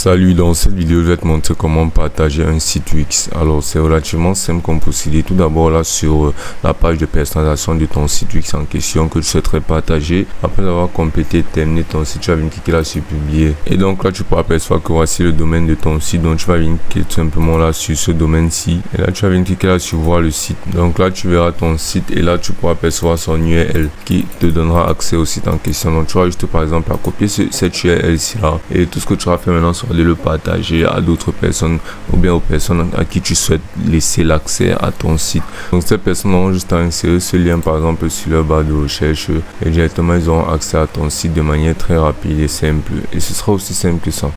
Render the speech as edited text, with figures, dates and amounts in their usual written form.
Salut, dans cette vidéo je vais te montrer comment partager un site Wix. Alors c'est relativement simple comme procédé. Tout d'abord là sur la page de personnalisation de ton site Wix en question que tu souhaiterais partager, après avoir complété et terminé ton site, tu vas venir cliquer là sur publier, et donc là tu pourras apercevoir que voici le domaine de ton site. Donc tu vas venir cliquer tout simplement là sur ce domaine-ci, et là tu vas venir cliquer là sur voir le site. Donc là tu verras ton site et là tu pourras apercevoir son URL qui te donnera accès au site en question. Donc tu vas juste par exemple à copier cette URL ici là, et tout ce que tu vas faire maintenant sera de le partager à d'autres personnes ou bien aux personnes à qui tu souhaites laisser l'accès à ton site. Donc ces personnes auront juste à insérer ce lien par exemple sur leur barre de recherche et directement ils auront accès à ton site de manière très rapide et simple, et ce sera aussi simple que ça.